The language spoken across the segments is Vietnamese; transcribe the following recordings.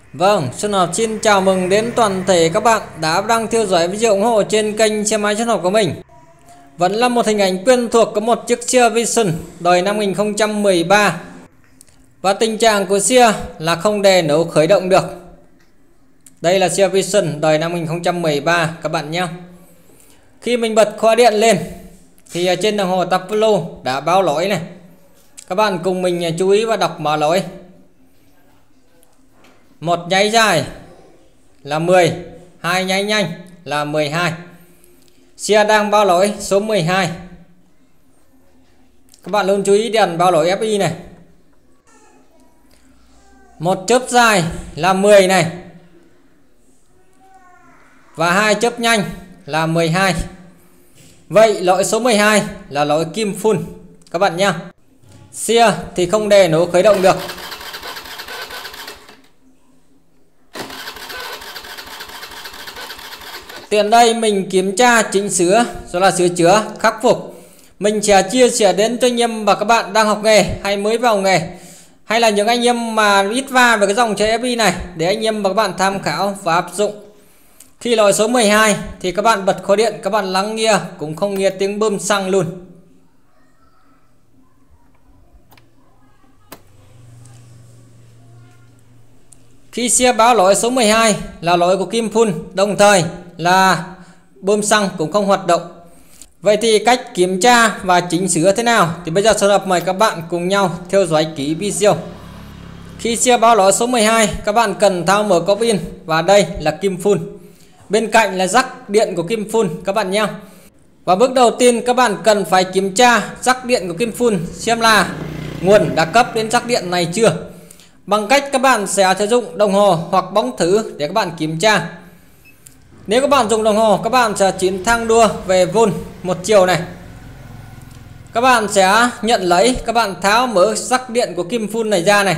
Vâng, Xuân Học xin chào mừng đến toàn thể các bạn đã đang theo dõi video ủng hộ trên kênh xe máy Xuân Học của mình. Vẫn là một hình ảnh quen thuộc, có một chiếc xe Vision đời năm 2013. Và tình trạng của xe là không đề nổ khởi động được. Đây là xe Vision đời năm 2013 các bạn nhé. Khi mình bật khóa điện lên thì trên đồng hồ Taplo đã báo lỗi này. Các bạn cùng mình chú ý và đọc mã lỗi. Một nháy dài là 10, hai nháy nhanh là 12. Xe đang báo lỗi số 12. Các bạn luôn chú ý đèn báo lỗi FI này. Một chớp dài là 10 này. Và hai chớp nhanh là 12. Vậy lỗi số 12 là lỗi kim phun các bạn nhé. Xe thì không đề nổ khởi động được. Tiện đây mình kiểm tra chỉnh sửa rồi là sửa chữa khắc phục. Mình sẽ chia sẻ đến cho anh em và các bạn đang học nghề hay mới vào nghề, hay là những anh em mà ít va về cái dòng xe FI này, để anh em và các bạn tham khảo và áp dụng. Khi lỗi số 12 thì các bạn bật khóa điện, các bạn lắng nghe cũng không nghe tiếng bơm xăng luôn. Khi xe báo lỗi số 12 là lỗi của kim phun, đồng thời là bơm xăng cũng không hoạt động. Vậy thì cách kiểm tra và chỉnh sửa thế nào thì bây giờ Xuân Học mời các bạn cùng nhau theo dõi kỹ video. Khi xe báo lỗi số 12, các bạn cần tháo mở cốc pin và đây là kim phun. Bên cạnh là jack điện của kim phun các bạn nhé. Và bước đầu tiên các bạn cần phải kiểm tra jack điện của kim phun xem là nguồn đã cấp đến jack điện này chưa. Bằng cách các bạn sẽ sử dụng đồng hồ hoặc bóng thử để các bạn kiểm tra. Nếu các bạn dùng đồng hồ, các bạn sẽ chuyển thang đua về volt một chiều này. Các bạn sẽ nhận lấy, các bạn tháo mở jack điện của kim phun này ra này.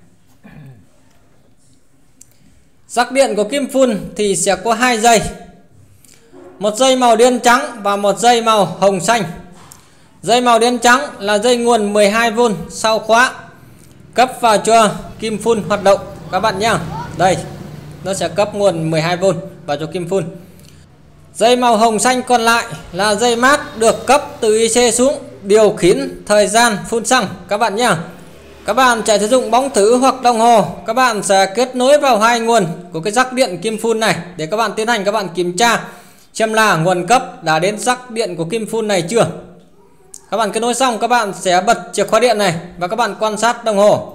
Jack điện của kim phun thì sẽ có hai dây. Một dây màu đen trắng và một dây màu hồng xanh. Dây màu đen trắng là dây nguồn 12V sau khóa, cấp vào cho kim phun hoạt động các bạn nhé. Đây, nó sẽ cấp nguồn 12V vào cho kim phun. Dây màu hồng xanh còn lại là dây mát được cấp từ IC xuống, điều khiển thời gian phun xăng các bạn nhé. Các bạn sẽ sử dụng bóng thử hoặc đồng hồ, các bạn sẽ kết nối vào hai nguồn của cái jack điện kim phun này để các bạn tiến hành các bạn kiểm tra xem là nguồn cấp đã đến jack điện của kim phun này chưa. Các bạn kết nối xong, các bạn sẽ bật chìa khóa điện này và các bạn quan sát đồng hồ.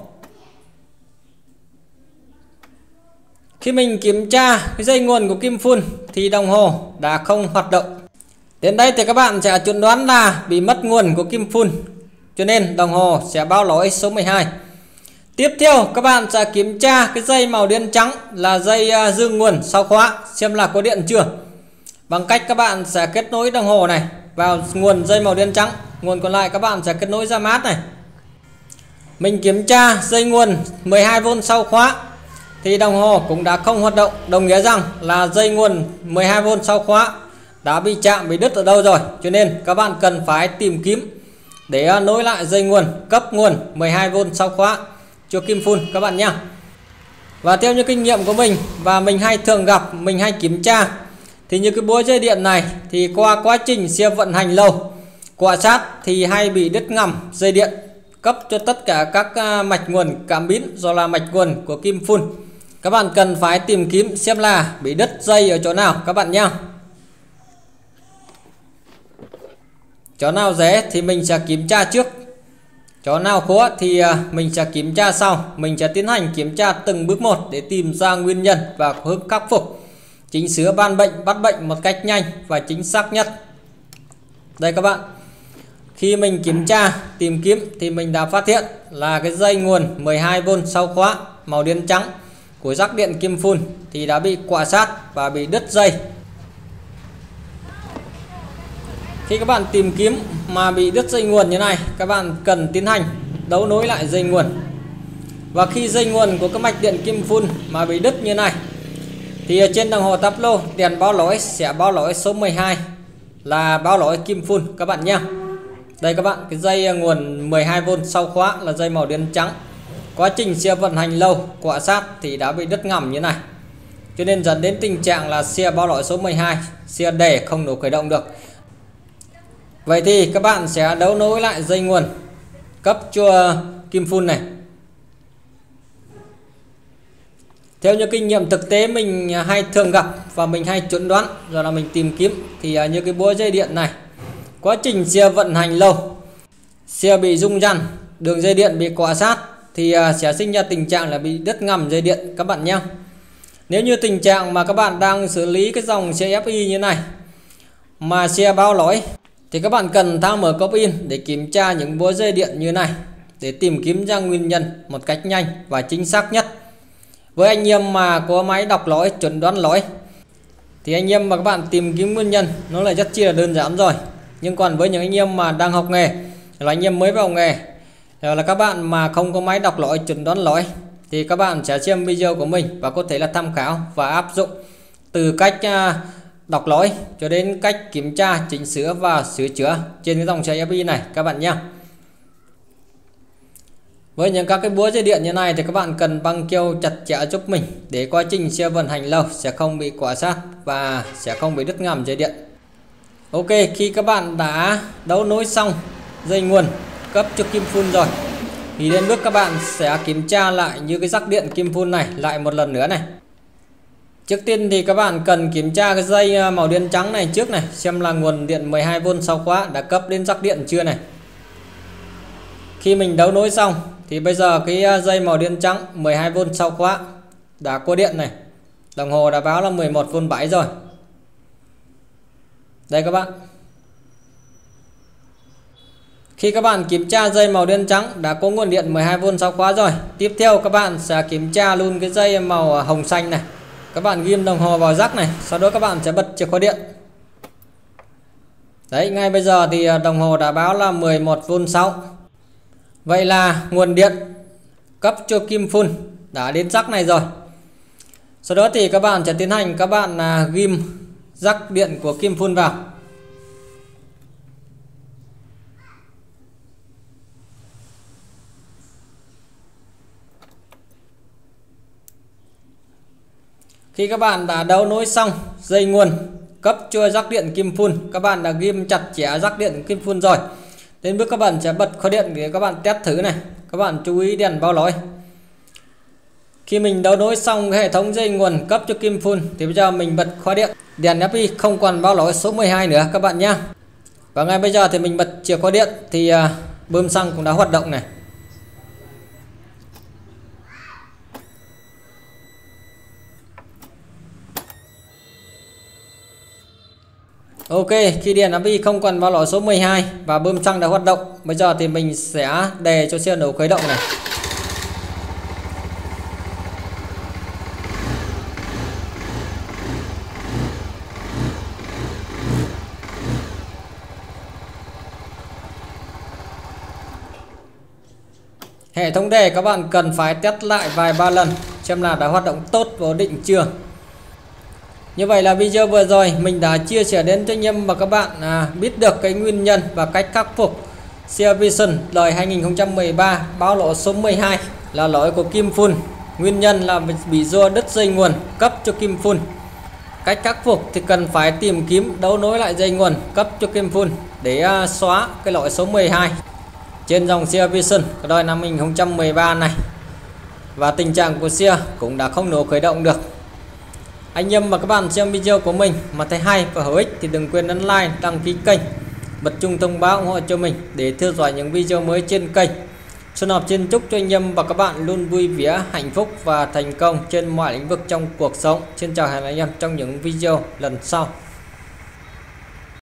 Khi mình kiểm tra cái dây nguồn của kim phun thì đồng hồ đã không hoạt động. Đến đây thì các bạn sẽ chuẩn đoán là bị mất nguồn của kim phun, cho nên đồng hồ sẽ báo lỗi số 12. Tiếp theo các bạn sẽ kiểm tra cái dây màu đen trắng là dây dương nguồn sau khóa xem là có điện chưa. Bằng cách các bạn sẽ kết nối đồng hồ này vào nguồn dây màu đen trắng, nguồn còn lại các bạn sẽ kết nối ra mát này. Mình kiểm tra dây nguồn 12V sau khóa thì đồng hồ cũng đã không hoạt động, đồng nghĩa rằng là dây nguồn 12V sau khóa đã bị chạm, bị đứt ở đâu rồi, cho nên các bạn cần phải tìm kiếm để nối lại dây nguồn, cấp nguồn 12V sau khóa cho kim phun các bạn nhé. Và theo như kinh nghiệm của mình và mình hay thường gặp, mình hay kiểm tra thì như cái búa dây điện này thì qua quá trình xe vận hành lâu, cọ sát thì hay bị đứt ngầm dây điện cấp cho tất cả các mạch nguồn cảm biến, do là mạch nguồn của kim phun. Các bạn cần phải tìm kiếm xem là bị đứt dây ở chỗ nào các bạn nhé. Chỗ nào dễ thì mình sẽ kiểm tra trước, chỗ nào khó thì mình sẽ kiểm tra sau. Mình sẽ tiến hành kiểm tra từng bước một để tìm ra nguyên nhân và hướng khắc phục, chỉnh sửa ban bệnh, bắt bệnh một cách nhanh và chính xác nhất. Đây các bạn, khi mình kiểm tra tìm kiếm thì mình đã phát hiện là cái dây nguồn 12V sau khóa màu đen trắng của jack điện kim phun thì đã bị quạ sát và bị đứt dây. Khi các bạn tìm kiếm mà bị đứt dây nguồn như này, các bạn cần tiến hành đấu nối lại dây nguồn. Và khi dây nguồn của cái mạch điện kim phun mà bị đứt như này thì trên đồng hồ Taplo đèn báo lỗi sẽ báo lỗi số 12 là báo lỗi kim phun các bạn nhé. Đây các bạn, cái dây nguồn 12V sau khóa là dây màu đen trắng. quá trình xe vận hành lâu, cọ sát thì đã bị đứt ngầm như này, cho nên dẫn đến tình trạng là xe báo lỗi số 12 xe để không đủ khởi động được. Vậy thì các bạn sẽ đấu nối lại dây nguồn cấp cho kim phun này. Theo như kinh nghiệm thực tế mình hay thường gặp và mình hay chuẩn đoán rồi là mình tìm kiếm, thì như cái búa dây điện này, quá trình xe vận hành lâu, xe bị rung rắn, đường dây điện bị cọ sát thì sẽ sinh ra tình trạng là bị đứt ngầm dây điện các bạn nhé. Nếu như tình trạng mà các bạn đang xử lý cái dòng xe FI như này mà xe báo lỗi thì các bạn cần tháo mở cốc in để kiểm tra những búa dây điện như này để tìm kiếm ra nguyên nhân một cách nhanh và chính xác nhất. Với anh em mà có máy đọc lỗi, chuẩn đoán lỗi thì anh em mà các bạn tìm kiếm nguyên nhân nó là rất chi là đơn giản rồi. Nhưng còn với những anh em mà đang học nghề, là anh em mới vào nghề, là các bạn mà không có máy đọc lỗi, chuẩn đoán lỗi, thì các bạn sẽ xem video của mình và có thể là tham khảo và áp dụng từ cách đọc lỗi cho đến cách kiểm tra, chỉnh sửa và sửa chữa trên cái dòng xe FI này các bạn nhé. Với những các cái búa dây điện như này thì các bạn cần băng keo chặt chẽ giúp mình để quá trình xe vận hành lâu sẽ không bị cọ sát và sẽ không bị đứt ngầm dây điện. Ok, khi các bạn đã đấu nối xong dây nguồn cấp cho kim phun rồi thì đến bước các bạn sẽ kiểm tra lại như cái rắc điện kim phun này lại một lần nữa này. Trước tiên thì các bạn cần kiểm tra cái dây màu đen trắng này trước này, xem là nguồn điện 12V 6 khóa đã cấp đến rắc điện chưa này. Khi mình đấu nối xong thì bây giờ cái dây màu đen trắng 12V 6 khóa đã có điện này. Đồng hồ đã báo là 11V7 rồi. Đây các bạn. Khi các bạn kiểm tra dây màu đen trắng đã có nguồn điện 12V 6 khóa rồi, tiếp theo các bạn sẽ kiểm tra luôn cái dây màu hồng xanh này. Các bạn ghim đồng hồ vào rắc này, sau đó các bạn sẽ bật chìa khóa điện. Đấy, ngay bây giờ thì đồng hồ đã báo là 11V 6. Vậy là nguồn điện cấp cho kim phun đã đến rắc này rồi. Sau đó thì các bạn sẽ tiến hành các bạn ghim rắc điện của kim phun vào. Khi các bạn đã đấu nối xong dây nguồn cấp cho rắc điện kim phun, các bạn đã ghim chặt chẽ rắc điện kim phun rồi. Đến bước các bạn sẽ bật khóa điện để các bạn test thử này. Các bạn chú ý đèn báo lỗi. Khi mình đấu nối xong cái hệ thống dây nguồn cấp cho kim phun thì bây giờ mình bật khóa điện. Đèn FI không còn báo lỗi số 12 nữa các bạn nhé. Và ngay bây giờ thì mình bật chìa khóa điện thì bơm xăng cũng đã hoạt động này. Ok, khi đèn FI không còn báo lỗi số 12 và bơm xăng đã hoạt động, bây giờ thì mình sẽ đề cho xe nổ khởi động này. Hệ thống đề các bạn cần phải test lại vài ba lần xem là đã hoạt động tốt và ổn định chưa. Như vậy là video vừa rồi mình đã chia sẻ đến cho anh em và các bạn biết được cái nguyên nhân và cách khắc phục xe Vision đời 2013 báo lỗi số 12 là lỗi của kim phun. Nguyên nhân là bị do đứt dây nguồn cấp cho kim phun. Cách khắc phục thì cần phải tìm kiếm đấu nối lại dây nguồn cấp cho kim phun để xóa cái lỗi số 12 trên dòng xe Vision đời năm 2013 này. Và tình trạng của xe cũng đã không nổ khởi động được. Anh em và các bạn xem video của mình mà thấy hay và hữu ích thì đừng quên ấn like, đăng ký kênh, bật chuông thông báo ủng hộ cho mình để theo dõi những video mới trên kênh. Xuân Học xin chúc cho anh em và các bạn luôn vui vẻ, hạnh phúc và thành công trên mọi lĩnh vực trong cuộc sống. Xin chào hẹn anh em trong những video lần sau.